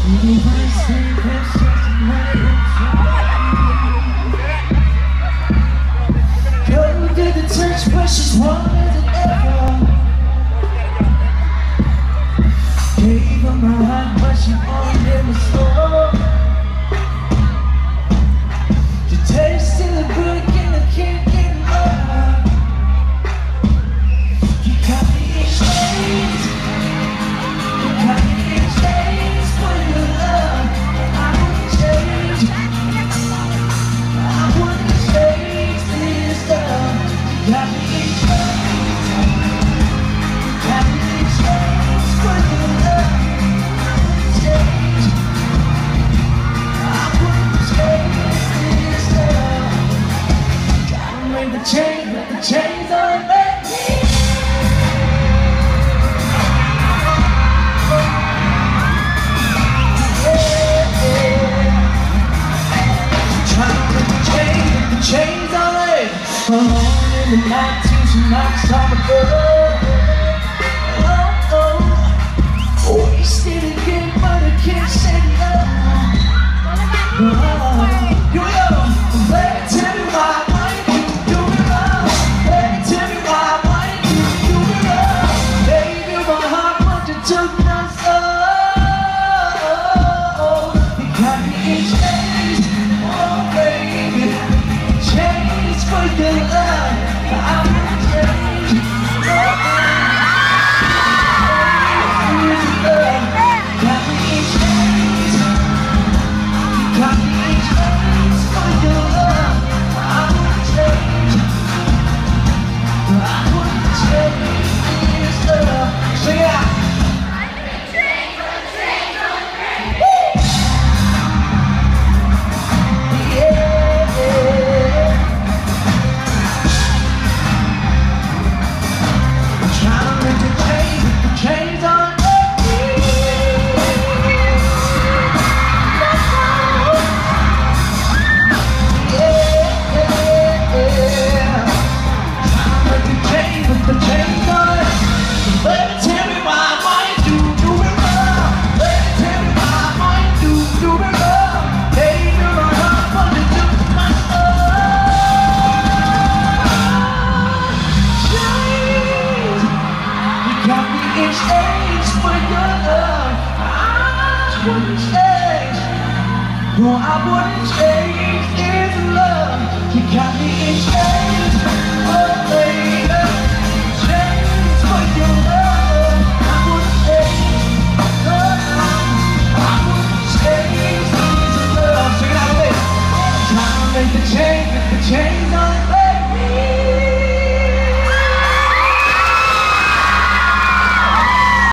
Go to the church, precious one as ever. Gave her my heart, but she wanted me so. She tasted the good and I can't get enough. You got me in chains. You got me in chains for your love. I wouldn't change. I wouldn't change this love. You got me in chains. You got me in chains for your love. I wouldn't change. I wouldn't change this love. Gotta make the change, but the chains are let me. Chains on it, alone in the night till she knocks on the door. Oh, oh, wasted again, but I can't say no. Oh, you know, baby, tell me why you do me wrong. Baby, tell me why you do me wrong. Baby, my heart, but you took my soul. You got me in chains, oh baby. Change for your love, I will change. Got me in chains. Got me in chains for your love, I will change. I will change this love. Sing it out. Chains on me. Yeah. I'm with the chains, with the chains on it. Baby, tell me why you do me wrong. Baby, tell me why you do me wrong. Baby, my heart wanted to my soul. Chains, you got me in chains for your love. I wouldn't change. No, I wouldn't change this love. You got me in chains. Oh,